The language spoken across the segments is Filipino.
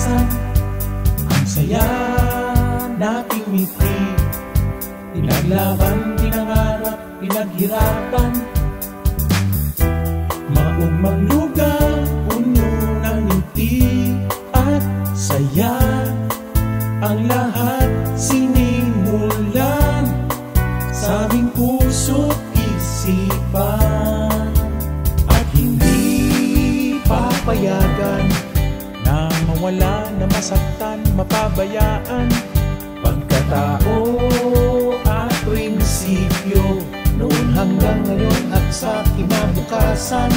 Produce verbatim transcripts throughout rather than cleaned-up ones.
kinabukasan. Ang saya nating miti, pinaglaban, pinangarap, pinaghirapan. Maugmang lugar, puno ng ngiti at saya. Ang lahat sinimulan sa aming puso't isipan. At hindi papayagan na mawala, na masaktan, mapabayaan. Pagkatao at prinsipyo, noon hanggang ngayon at sa kinabukasan.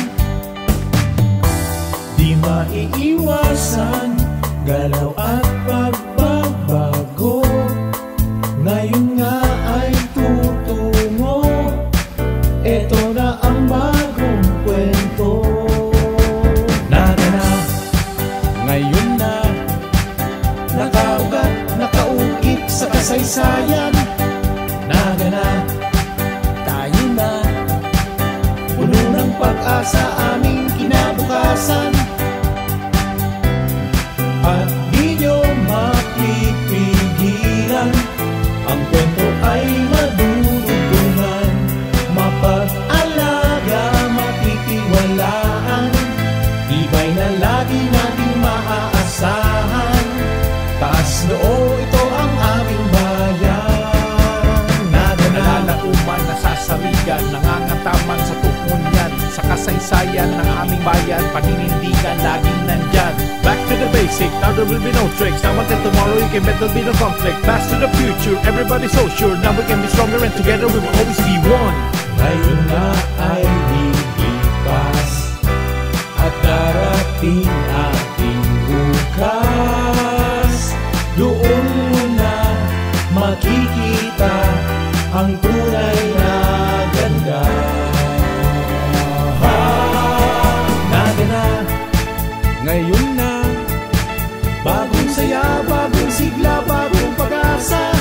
Di maiiwasan, galaw at pagbabago. Ngayon nga ay tutungo, eto na ang bagong kwento. Nana, ngayon na, nakaugat, nakaukit sa kasaysayan. Nagana, tayo na, puno ng pag-asa aming kinabukasan. At di nyo mapipigilan, ang kwento ay madudugtungan. Mapag-alaga, matitiwalaan, tibay na lagi nating maaasahan. Taas noo, ito ang aming bayan. Naalala ko man nasasarigan, nangangataman sa tukunyan, sa kasaysayan ng aming bayan, paninindigan laging nandyan. Back to the basic, now there will be no tricks. Now until tomorrow you can bet there'll be no conflict. Fast to the future, everybody's so sure. Now we can be stronger and together we will always be one. Ngayon na ay lilipas at darating ating bukas. Doon mo na makikita ang tunay na ganda. Nagana, ngayon na, bagong saya, bagong sigla, bagong pag-asa.